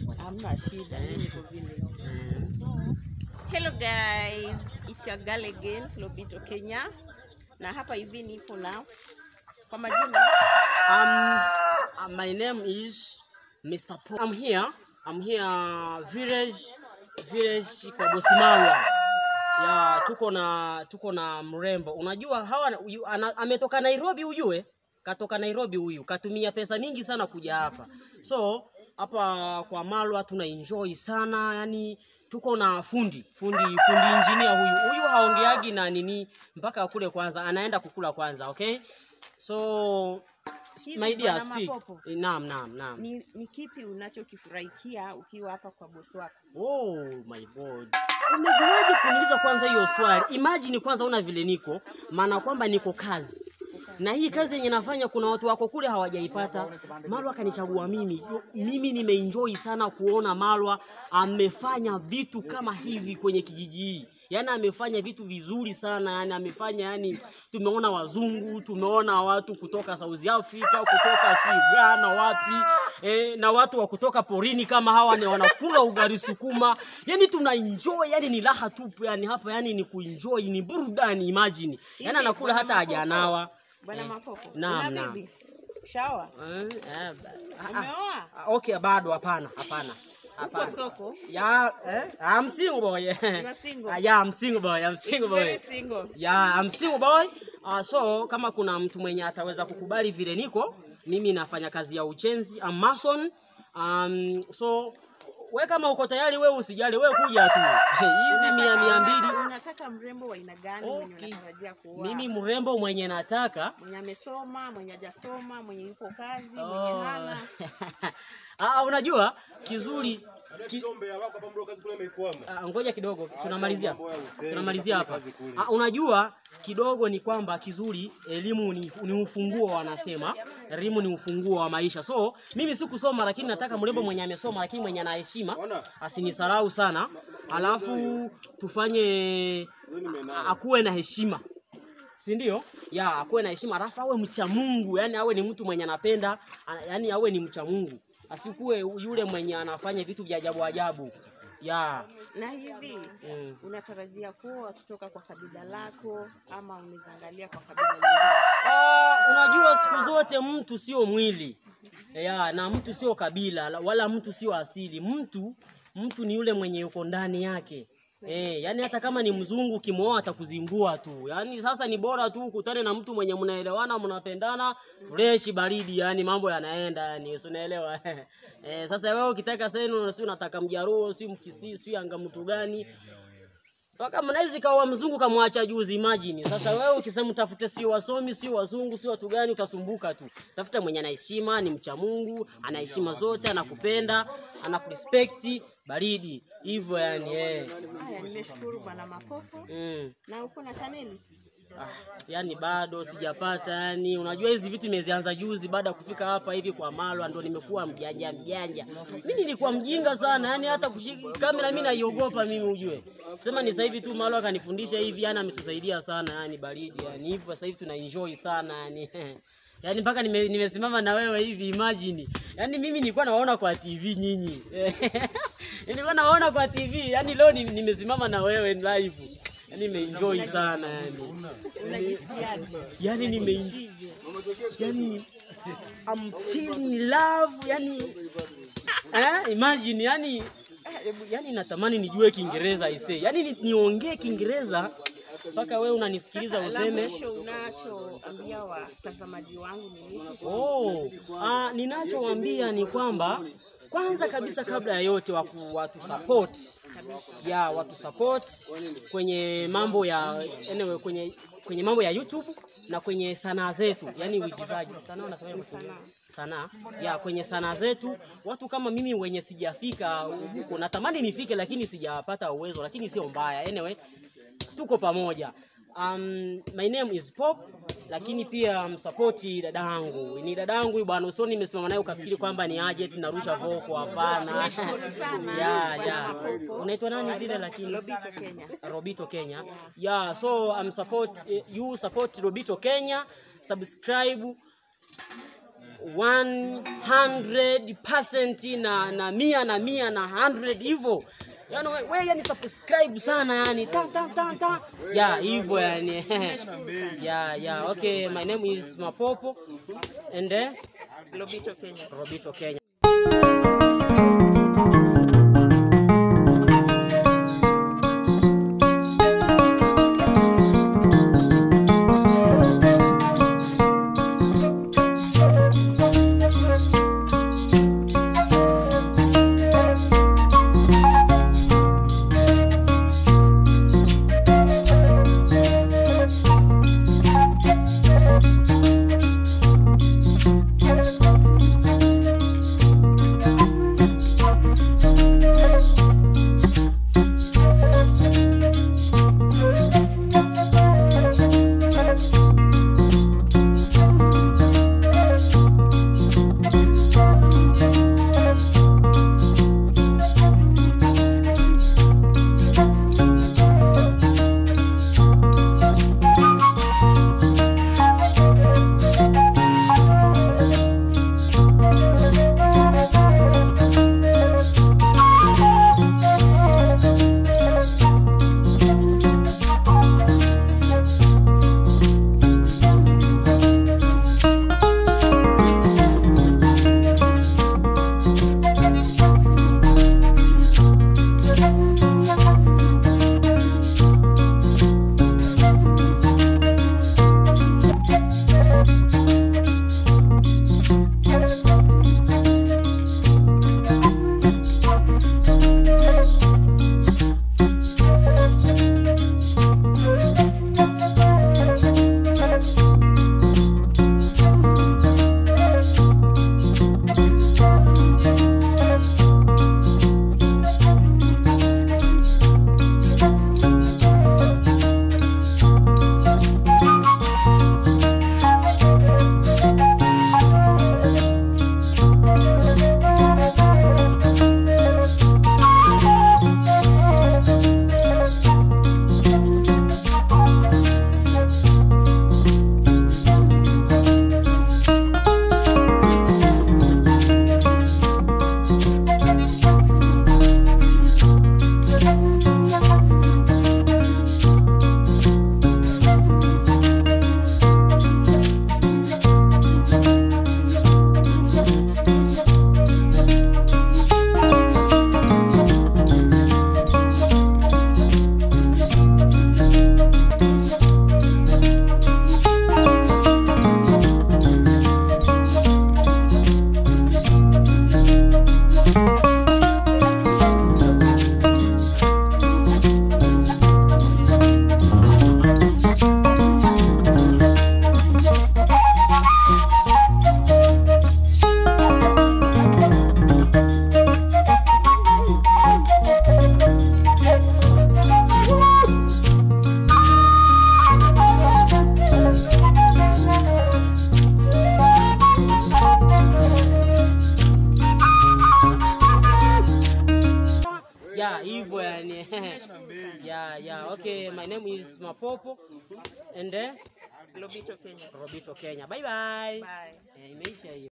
Hamna shida, niko vile. Hello guys, it's your girl again, Lobito Kenya. Na hapa hivi nipo na kwa majina. My name is Mr. Paul. I'm here village kwa Bosimawa. Ya tuko na mrembo. Unajua hawa ametoka Nairobi ujue? Katoka Nairobi huyu. Katumia pesa mingi sana kuja hapa. So hapa kwa Malwa tuna enjoy sana, yani tuko na fundi engineer huyu haongeagi na nini mpaka kule kwanza, anaenda kukula kwanza, okay? So my dear, speak. Naam. Ni kipi unachokifurahikia ukiwa hapa kwa bosi wako? Oh my god. Umejuaje kuniuliza kwanza hiyo swali? Imagine kwanza una vile niko, maana kwamba niko kazi. Na hii kazi yenye nafanya kuna watu wako kule hawajaipata. Malwa kanichagua mimi. Mimi nimeenjoy sana kuona Malwa amefanya vitu kama hivi kwenye kijiji hii. Yaani amefanya vitu vizuri sana, yani amefanya, yani tumeona wazungu, tumeona watu kutoka South Africa, kutoka Ghana wapi, na watu wa kutoka porini kama hawa ni wanakula ugali sukuma. Yani tuna enjoy, yani ni raha tupu, yani hapa yani ni kuenjoy, ni burudani, imagine. Yani anakula hata hajanawa. Bwana Mapopo. Naam. Shower. Umeoa? Okay, bado hapana. Uko soko? Yeah, I'm single boy. You are single? Yeah, I'm single boy. Very single. Yeah, I'm single boy. So kama kuna mtu mwenye ataweza kukubali vile niko, mimi nafanya kazi ya uchenzi, I'm mason. So wewe kama uko tayari, wewe usijali, wewe kuja tu. Hizi 200. Unataka mrembo wa aina gani mwenye unatarajia kuoa? Mimi mrembo mwenye nataka, mwenye amesoma, mwenye hajasoma, mwenye yupo kazi, mwenye hana. Unajua kizuri ngoja kidogo tunamalizia hapa. Unajua kidogo ni kwamba kizuri, elimu ni ufunguo, wanasema elimu ni ufunguo wa maisha. So mimi sikusoma, lakini nataka mrembo mwenye amesoma lakini mwenye ana heshima, asinisarau sana, alafu tufanye akuwe na heshima, si ndio? Ya akuwe na heshima, alafu awe mcha Mungu, yani awe ni mtu mwenye anapenda, yani awe ni mcha Mungu, asikuwe yule mwenye anafanya vitu vya ajabu. Ya. Na hivi unatarajia kuoa kutoka kwa kabila lako ama umeangalia kwa kabila lingine? Unajua siku zote mtu sio mwili. Ya, na mtu sio kabila wala mtu sio asili. Mtu ni yule mwenye yuko ndani yake. Yani hata kama ni mzungu kimooa atakuzingua tu. Yani sasa ni bora tu ukutane na mtu mwenye mnaelewana, mnapendana, fresh baridi, yani mambo yanaenda, yani unaelewa. Sasa wewe ukitaka sasa si unataka Mjaruo, si Mkisii, si anga mtu gani? Paka mnaizi kawa mzungu kamwacha juzi, imagine. Sasa wewe ukisema utafute sio wasomi, sio wazungu, sio watu gani, utasumbuka tu. Tafuta mwenye ana heshima, ni mcha Mungu, ana heshima zote, anakupenda, anakurespect, baridi. Hivyo yani Haya, nimeshukuru bwana Mapopo. Na uko na channel? Yani bado sijapata, yani unajua hizi vitu nimezianza juzi baada kufika hapa hivi kwa Malwa, ndo nimekuwa mjanja. Mimi nilikuwa mjinga sana, yani hata kushika kamera mimi naiogopa mimi ujue. Sema ni sasa hivi tu Malwa kanifundisha hivi, yani ametusaidia sana, yani baridi, yani hivyo sasa hivi tuna enjoy sana yani. Yani mpaka nimesimama na wewe hivi, imagine. Yani mimi nilikuwa naona kwa TV nyinyi. Nilikuwa naona kwa TV, yani leo nimesimama na wewe live. Yani nimeenjoy sana yani. Unajisikiaje? Yani nimeenjoy. Yani I'm feeling love yani. Imagine yani natamani nijue Kiingereza aisee. Yani niongee Kiingereza mpaka wewe unanisikiliza useme. Unachoambia watazamaji wangu ni nini? Ninachowaambia ni kwamba kwanza kabisa kabla ya yote watu support. Ya watu support kwenye mambo ya kwenye mambo ya YouTube na kwenye sanaa zetu, yani uigizaji. Sanaa unasema sanaa. Ya kwenye sanaa zetu, watu kama mimi wenye sijafika huko, natamani nifike lakini sijapata uwezo, lakini sio mbaya. Anyway, tuko pamoja. My name is Pop, lakini pia support dadangu. Ni dadangu bwana, usoni nimesimama naye ukafikiri kwamba ni aje tunarusha voko, hapana. Ya. Unaitwa nani vile lakini? Lobito Kenya. Yeah, so you support Lobito Kenya, subscribe 100% na 100 hivyo. Yani wewe yani subscribe sana yani ta. Yeah, hivyo yani. Yeah, okay, my name is Mapopo and Lobito Kenya. Yeah, hivyo yani. Yeah, okay, my name is Mapopo and Lobito Kenya. Bye bye. Bye. Imeisha hiyo.